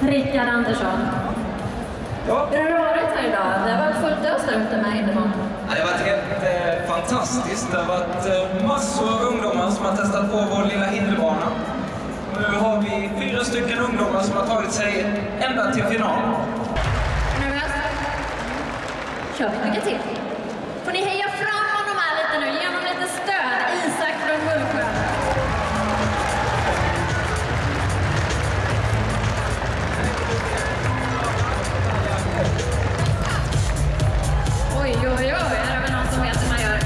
Rickard Andersson. Ja. Hur har det varit här idag? Det har varit fullt ös där ute med Hinderman. Det har varit helt fantastiskt. Det har varit massor av ungdomar som har testat på vår lilla hinderbana. Nu har vi 4 stycken ungdomar som har tagit sig ända till final. Nervös? Kör vi mycket till. Får ni heja fram honom här lite nu? Ge honom lite stöd. Isak från Mullsjö. Oj, oj, oj. Här har vi någon som vet hur man gör.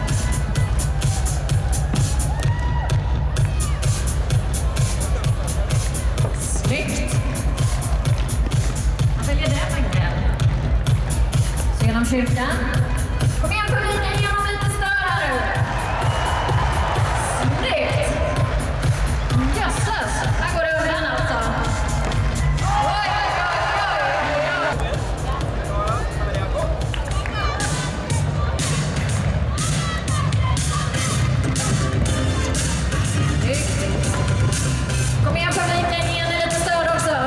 Snyggt. Vad väljer det med grej? Så genom kyrkan. Kom igen publiken, ge honom lite stöd här nu. Snyggt. Jösses, här går det undan alltså. Oj, oj, oj, oj. Snyggt. Kom igen publiken, ge henne lite stöd också.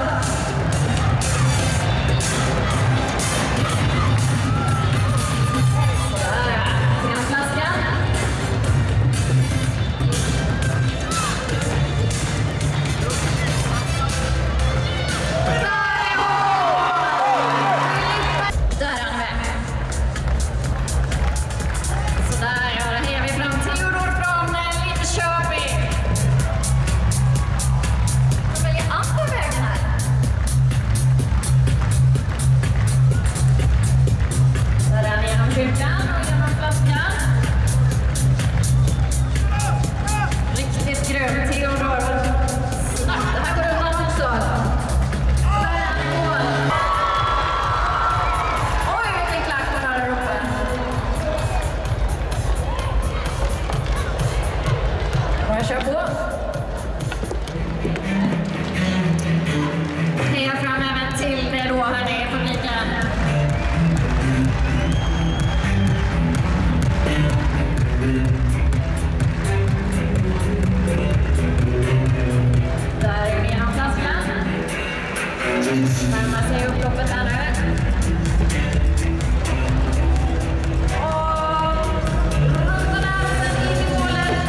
Riktigt grönt, Theodor. Snabbt, det här går undan också. Där är han i mål. Oj, vilken klack hon har där uppe. Jag kör på. Heja fram även till det då, hörni, publiken. Där är genom flaskan. Närmar sig upploppet här nu. Och sen in i målet.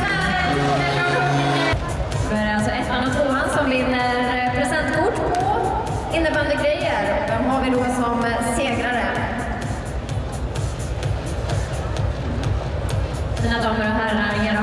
Det är alltså 1:an och 2:an som vinner presentkort på innebandygrejer. Vem har vi då som segrare? Mina damer och herrar,